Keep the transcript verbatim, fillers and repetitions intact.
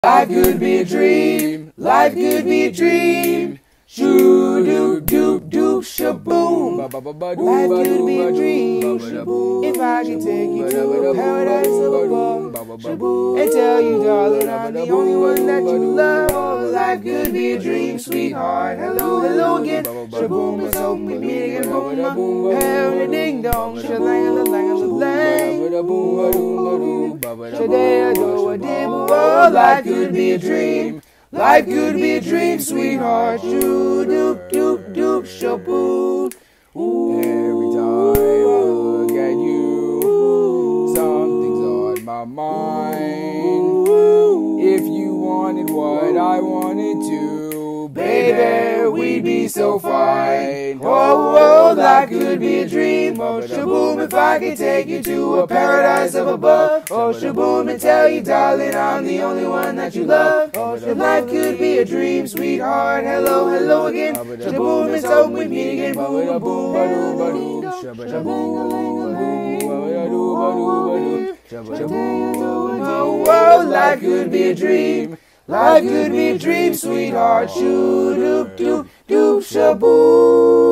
Life could be a dream. Life could be a dream. Shoo doop doop doop shaboom. Life could be a dream. If I could take you to a paradise of above and tell you, darling, I'm the only one that you love. Life could be a dream, sweetheart. Hello, hello again. Shaboom, let's hope we meet again. Boom, hell, ding dong, shalang, shalang, shalang. Today I go a dim. Oh, life could be a dream. Life could be a dream, sweetheart. Shoo doop doop doop shaboom. Every time I look at you, something's on my mind. If you wanted what I wanted to, baby, we'd be so fine. Oh, oh, life could be a dream. Oh, shaboom, if I could take you to a paradise of above. Oh, shaboom, and tell you, darling, I'm the only one that you love. Oh, if life could be a dream, sweetheart. Hello, hello again. Shaboom, and so we meet again. Boom, boom, ba-doo, ba-doo. Oh, oh, life could be a dream. Life could be a dream, sweetheart. Shoo doop doop doop shaboom.